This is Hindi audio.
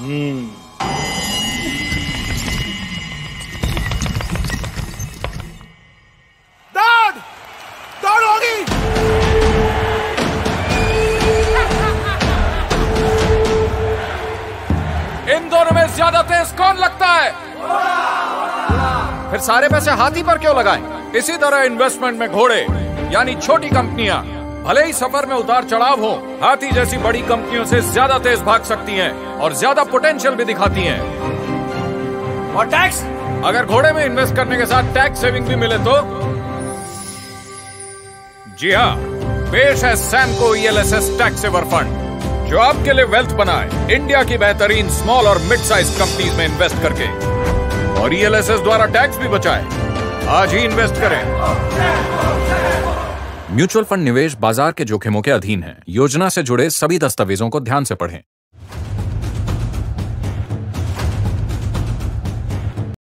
दौड़ दौड़ होगी। इन दोनों में ज्यादा तेज कौन लगता है? फिर सारे पैसे हाथी पर क्यों लगाएं? इसी तरह इन्वेस्टमेंट में घोड़े यानी छोटी कंपनियां भले ही सफर में उतार चढ़ाव हो, हाथी जैसी बड़ी कंपनियों से ज्यादा तेज भाग सकती हैं और ज्यादा पोटेंशियल भी दिखाती हैं। और टैक्स? अगर घोड़े में इन्वेस्ट करने के साथ टैक्स सेविंग भी मिले तो? जी हाँ, पेश है Samco ELSS tax saver fund, जो आपके लिए वेल्थ बनाए इंडिया की बेहतरीन स्मॉल और मिड साइज कंपनीज में इन्वेस्ट करके, और ELSS द्वारा टैक्स भी बचाए। आज ही इन्वेस्ट करें। म्यूचुअल फंड निवेश बाजार के जोखिमों के अधीन है। योजना से जुड़े सभी दस्तावेजों को ध्यान से पढ़ें।